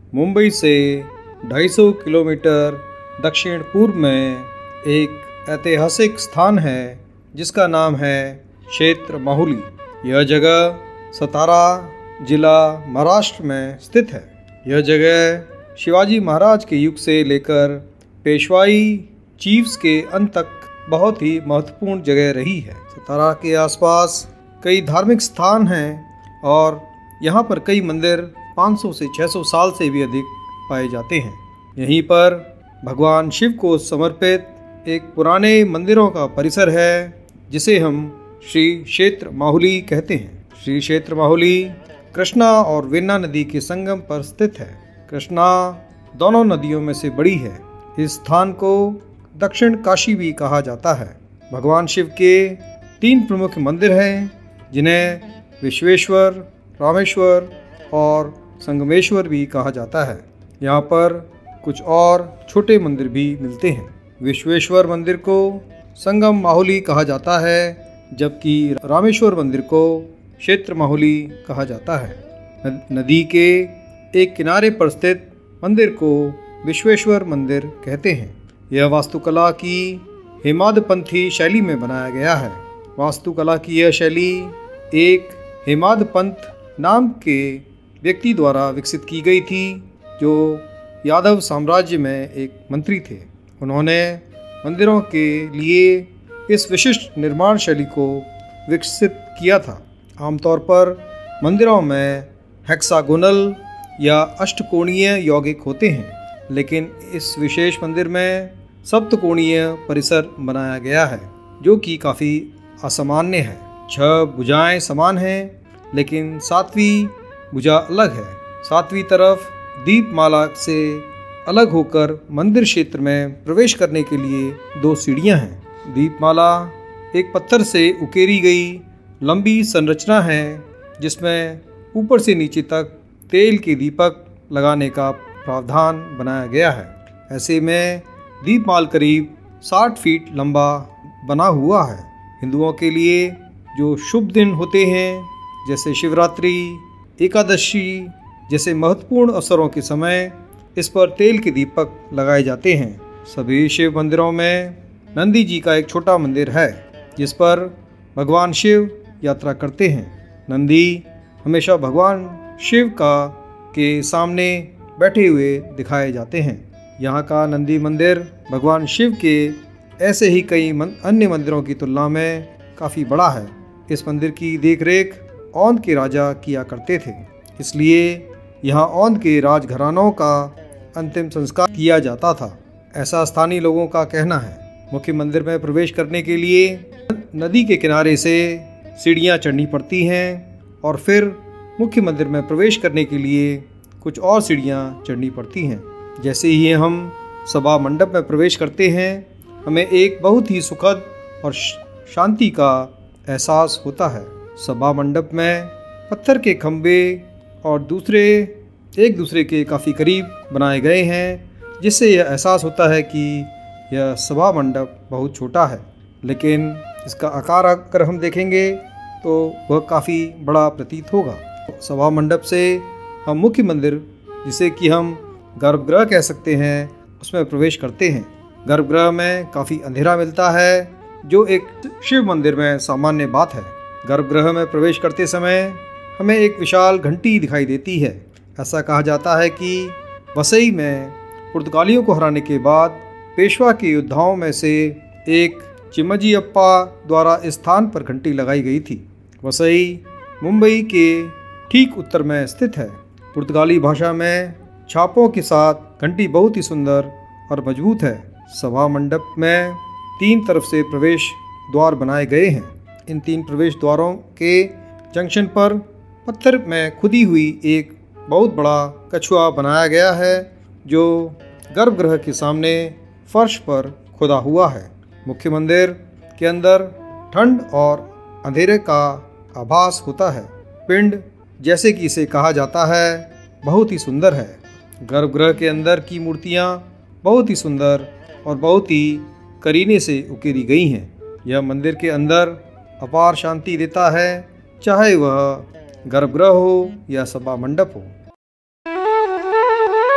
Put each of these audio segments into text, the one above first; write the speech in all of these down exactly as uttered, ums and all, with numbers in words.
मुंबई से दो सौ पचास किलोमीटर दक्षिण पूर्व में एक ऐतिहासिक स्थान है जिसका नाम है क्षेत्र माहुली। यह जगह सतारा जिला महाराष्ट्र में स्थित है। यह जगह शिवाजी महाराज के युग से लेकर पेशवाई चीफ्स के अंत तक बहुत ही महत्वपूर्ण जगह रही है। सतारा के आसपास कई धार्मिक स्थान हैं और यहाँ पर कई मंदिर पाँच सौ से छह सौ साल से भी अधिक पाए जाते हैं। यहीं पर भगवान शिव को समर्पित एक पुराने मंदिरों का परिसर है जिसे हम श्री क्षेत्र माहुली कहते हैं। श्री क्षेत्र माहुली कृष्णा और वेन्ना नदी के संगम पर स्थित है। कृष्णा दोनों नदियों में से बड़ी है। इस स्थान को दक्षिण काशी भी कहा जाता है। भगवान शिव के तीन प्रमुख मंदिर हैं जिन्हें विश्वेश्वर, रामेश्वर और संगमेश्वर भी कहा जाता है। यहाँ पर कुछ और छोटे मंदिर भी मिलते हैं। विश्वेश्वर मंदिर को संगम माहुली कहा जाता है जबकि रामेश्वर मंदिर को क्षेत्र माहुली कहा जाता है। नदी के एक किनारे पर स्थित मंदिर को विश्वेश्वर मंदिर कहते हैं। यह वास्तुकला की हेमादपंथी शैली में बनाया गया है। वास्तुकला की यह शैली एक हेमादपंत नाम के व्यक्ति द्वारा विकसित की गई थी जो यादव साम्राज्य में एक मंत्री थे। उन्होंने मंदिरों के लिए इस विशिष्ट निर्माण शैली को विकसित किया था। आमतौर पर मंदिरों में हेक्सागोनल या अष्टकोणीय यौगिक होते हैं, लेकिन इस विशेष मंदिर में सप्तकोणीय परिसर बनाया गया है जो कि काफ़ी असामान्य है। छह भुजाएं समान हैं लेकिन सातवीं भुजा अलग है। सातवीं तरफ दीपमाला से अलग होकर मंदिर क्षेत्र में प्रवेश करने के लिए दो सीढ़ियां हैं। दीपमाला एक पत्थर से उकेरी गई लंबी संरचना है जिसमें ऊपर से नीचे तक तेल के दीपक लगाने का प्रावधान बनाया गया है। ऐसे में दीपमाल करीब साठ फीट लंबा बना हुआ है। हिंदुओं के लिए जो शुभ दिन होते हैं जैसे शिवरात्रि, एकादशी जैसे महत्वपूर्ण अवसरों के समय इस पर तेल के दीपक लगाए जाते हैं। सभी शिव मंदिरों में नंदी जी का एक छोटा मंदिर है जिस पर भगवान शिव यात्रा करते हैं। नंदी हमेशा भगवान शिव का के सामने बैठे हुए दिखाए जाते हैं। यहाँ का नंदी मंदिर भगवान शिव के ऐसे ही कई मन, अन्य मंदिरों की तुलना में काफ़ी बड़ा है। इस मंदिर की देखरेख औंध के राजा किया करते थे, इसलिए यहाँ औंध के राजघरानों का अंतिम संस्कार किया जाता था, ऐसा स्थानीय लोगों का कहना है। मुख्य मंदिर में प्रवेश करने के लिए नदी के किनारे से सीढ़ियाँ चढ़नी पड़ती हैं और फिर मुख्य मंदिर में प्रवेश करने के लिए कुछ और सीढ़ियाँ चढ़नी पड़ती हैं। जैसे ही हम सभा मंडप में प्रवेश करते हैं हमें एक बहुत ही सुखद और शांति का एहसास होता है। सभा मंडप में पत्थर के खंभे और दूसरे एक दूसरे के काफ़ी करीब बनाए गए हैं जिससे यह एहसास होता है कि यह सभा मंडप बहुत छोटा है, लेकिन इसका आकार अगर हम देखेंगे तो वह काफ़ी बड़ा प्रतीत होगा। सभा मंडप से हम मुख्य मंदिर जिसे कि हम गर्भगृह कह सकते हैं उसमें प्रवेश करते हैं। गर्भगृह में काफ़ी अंधेरा मिलता है जो एक शिव मंदिर में सामान्य बात है। गर्भगृह में प्रवेश करते समय हमें एक विशाल घंटी दिखाई देती है। ऐसा कहा जाता है कि वसई में पुर्तगालियों को हराने के बाद पेशवा के योद्धाओं में से एक चिमजियप्पा द्वारा इस स्थान पर घंटी लगाई गई थी। वसई मुंबई के ठीक उत्तर में स्थित है। पुर्तगाली भाषा में छापों के साथ घंटी बहुत ही सुंदर और मजबूत है। सभा मंडप में तीन तरफ से प्रवेश द्वार बनाए गए हैं। इन तीन प्रवेश द्वारों के जंक्शन पर पत्थर में खुदी हुई एक बहुत बड़ा कछुआ बनाया गया है जो गर्भगृह के सामने फर्श पर खुदा हुआ है। मुख्य मंदिर के अंदर ठंड और अंधेरे का आभास होता है। पिंड जैसे कि इसे कहा जाता है बहुत ही सुंदर है। गर्भगृह के अंदर की मूर्तियाँ बहुत ही सुंदर और बहुत ही करीने से उकेरी गई हैं। यह मंदिर के अंदर अपार शांति देता है, चाहे वह गर्भगृह हो या सभा मंडप हो।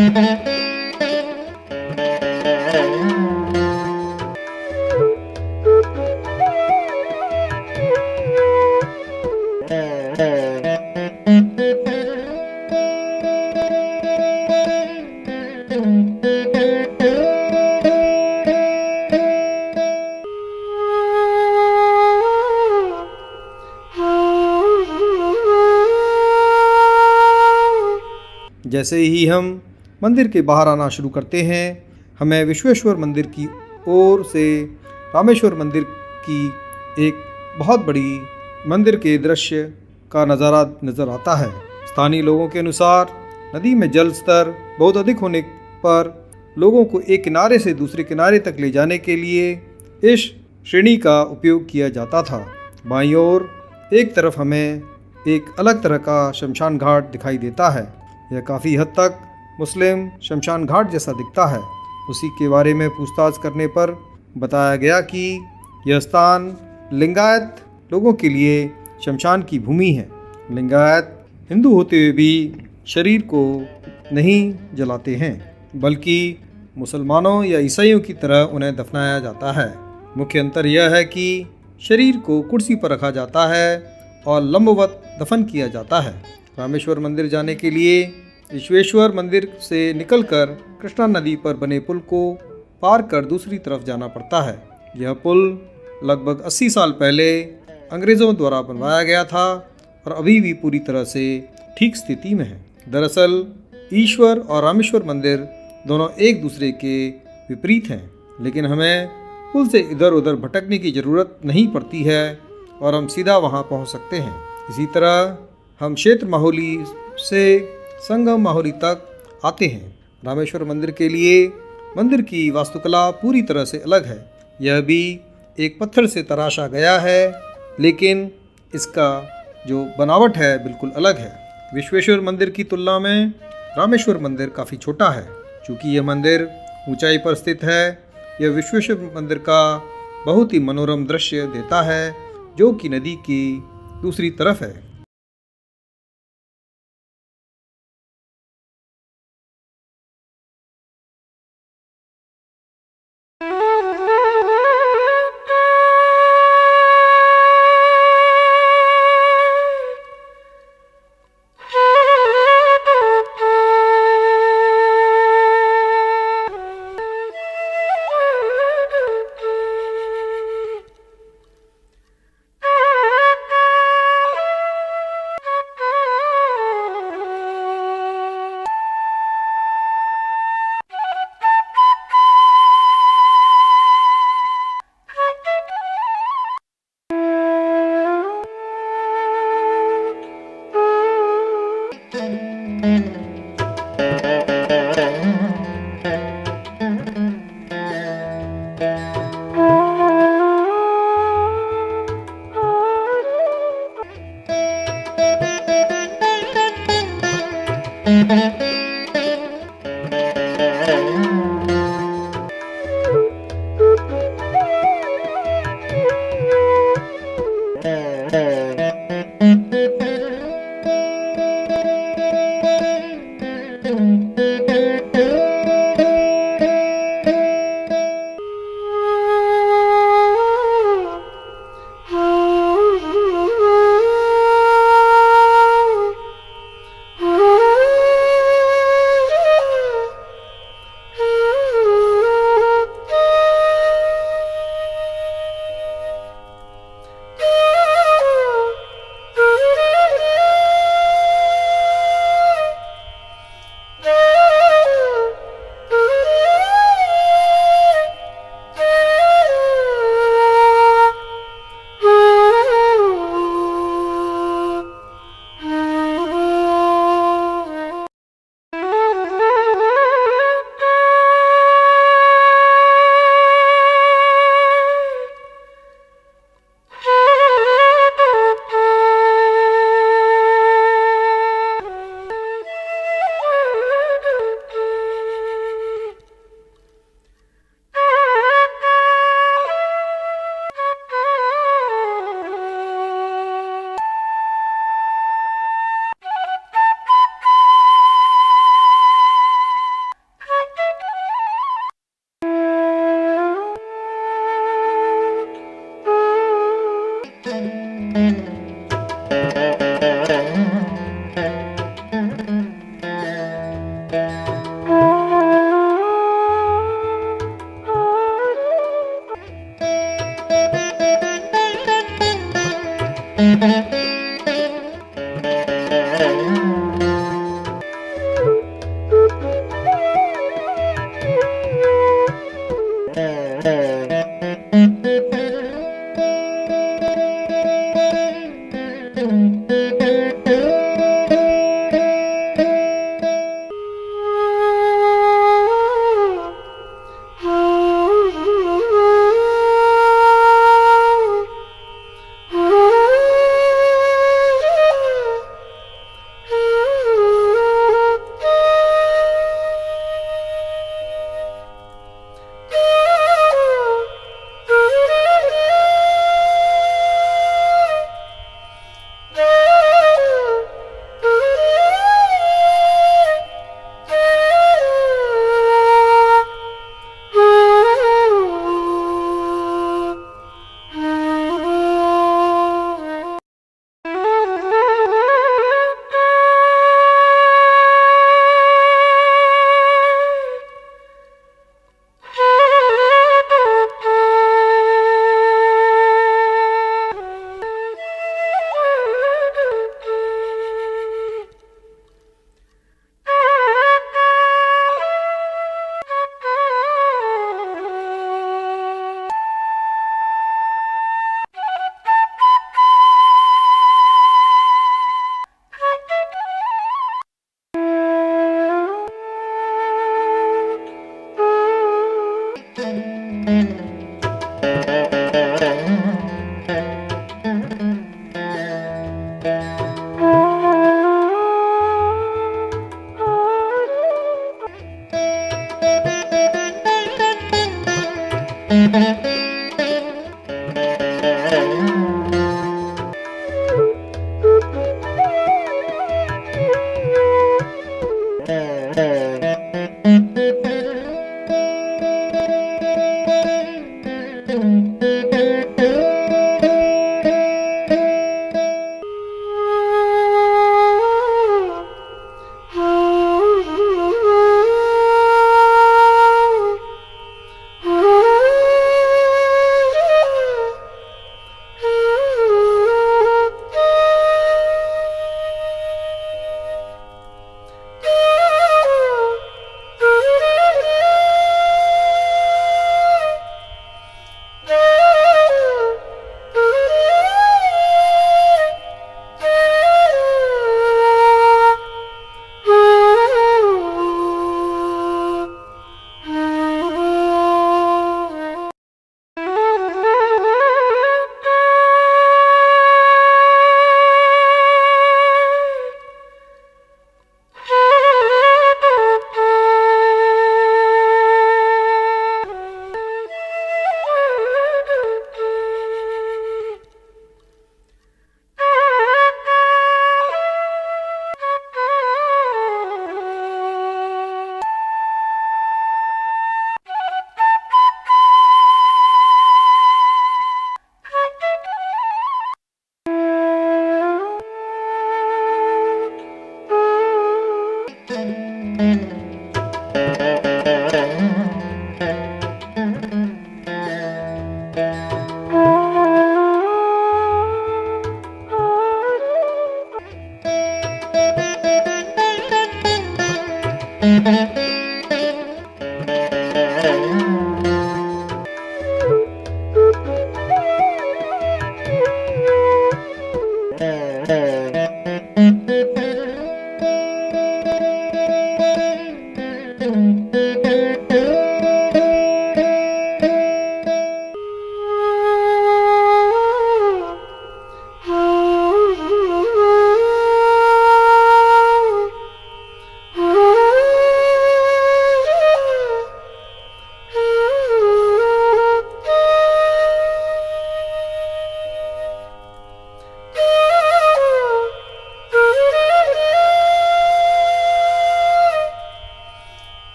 जैसे ही हम मंदिर के बाहर आना शुरू करते हैं, हमें विश्वेश्वर मंदिर की ओर से रामेश्वर मंदिर की एक बहुत बड़ी मंदिर के दृश्य का नज़ारा नज़र आता है। स्थानीय लोगों के अनुसार नदी में जल स्तर बहुत अधिक होने पर लोगों को एक किनारे से दूसरे किनारे तक ले जाने के लिए इस श्रेणी का उपयोग किया जाता था। बाईं ओर एक तरफ हमें एक अलग तरह का शमशान घाट दिखाई देता है। यह काफ़ी हद तक मुस्लिम शमशान घाट जैसा दिखता है। उसी के बारे में पूछताछ करने पर बताया गया कि यह स्थान लिंगायत लोगों के लिए शमशान की भूमि है। लिंगायत हिंदू होते हुए भी शरीर को नहीं जलाते हैं, बल्कि मुसलमानों या ईसाइयों की तरह उन्हें दफनाया जाता है। मुख्य अंतर यह है कि शरीर को कुर्सी पर रखा जाता है और लंबवत दफन किया जाता है। रामेश्वर मंदिर जाने के लिए विश्वेश्वर मंदिर से निकलकर कृष्णा नदी पर बने पुल को पार कर दूसरी तरफ जाना पड़ता है। यह पुल लगभग अस्सी साल पहले अंग्रेज़ों द्वारा बनवाया गया था और अभी भी पूरी तरह से ठीक स्थिति में है। दरअसल ईश्वर और रामेश्वर मंदिर दोनों एक दूसरे के विपरीत हैं, लेकिन हमें पुल से इधर उधर भटकने की ज़रूरत नहीं पड़ती है और हम सीधा वहां पहुंच सकते हैं। इसी तरह हम क्षेत्र माहुली से संगम माहुली तक आते हैं। रामेश्वर मंदिर के लिए मंदिर की वास्तुकला पूरी तरह से अलग है। यह भी एक पत्थर से तराशा गया है, लेकिन इसका जो बनावट है बिल्कुल अलग है। विश्वेश्वर मंदिर की तुलना में रामेश्वर मंदिर काफ़ी छोटा है। चूँकि यह मंदिर ऊंचाई पर स्थित है, यह विश्वेश्वर मंदिर का बहुत ही मनोरम दृश्य देता है, जो कि नदी की दूसरी तरफ है।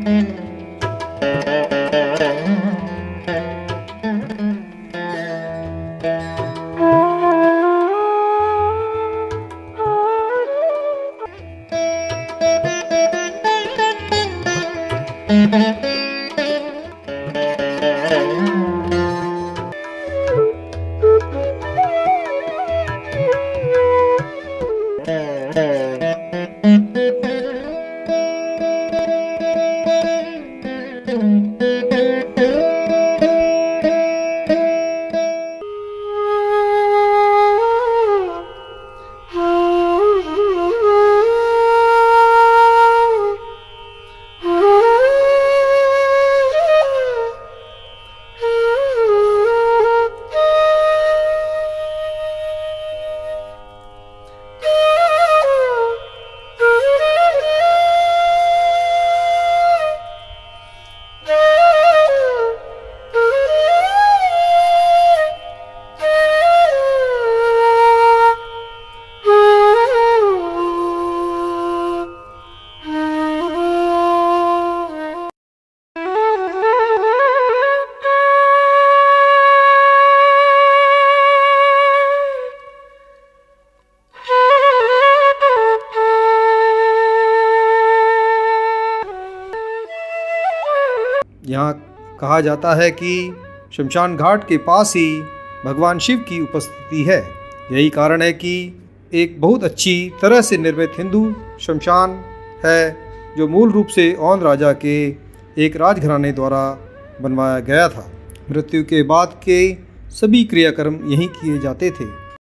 यहाँ कहा जाता है कि शमशान घाट के पास ही भगवान शिव की उपस्थिति है। यही कारण है कि एक बहुत अच्छी तरह से निर्मित हिंदू शमशान है, जो मूल रूप से औंध राजा के एक राजघराने द्वारा बनवाया गया था। मृत्यु के बाद के सभी क्रियाक्रम यहीं किए जाते थे।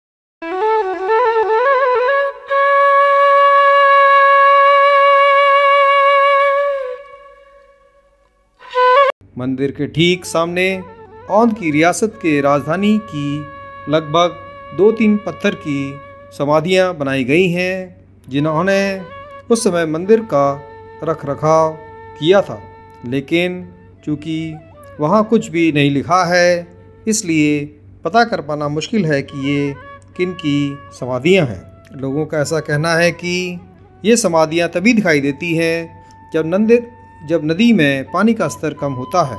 मंदिर के ठीक सामने औंध की रियासत के राजधानी की लगभग दो तीन पत्थर की समाधियां बनाई गई हैं, जिन्होंने उस समय मंदिर का रख रखाव किया था। लेकिन चूँकि वहाँ कुछ भी नहीं लिखा है, इसलिए पता कर पाना मुश्किल है कि ये किन की समाधियाँ हैं। लोगों का ऐसा कहना है कि ये समाधियाँ तभी दिखाई देती हैं जब मंदिर जब नदी में पानी का स्तर कम होता है।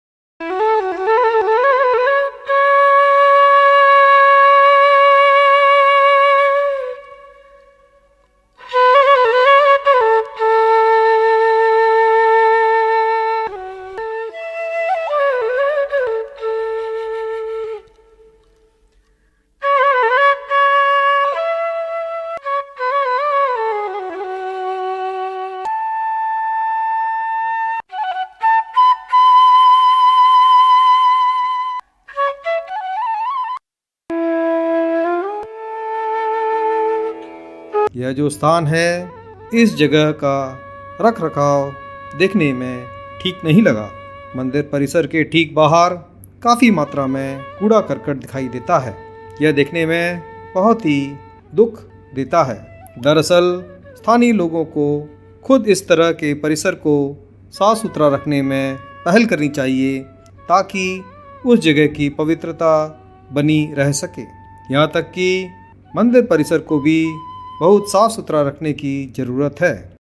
यह जो स्थान है, इस जगह का रख रखाव देखने में ठीक नहीं लगा। मंदिर परिसर के ठीक बाहर काफ़ी मात्रा में कूड़ा करकट दिखाई देता है। यह देखने में बहुत ही दुख देता है। दरअसल स्थानीय लोगों को खुद इस तरह के परिसर को साफ सुथरा रखने में पहल करनी चाहिए, ताकि उस जगह की पवित्रता बनी रह सके। यहाँ तक कि मंदिर परिसर को भी बहुत साफ सुथरा रखने की ज़रूरत है।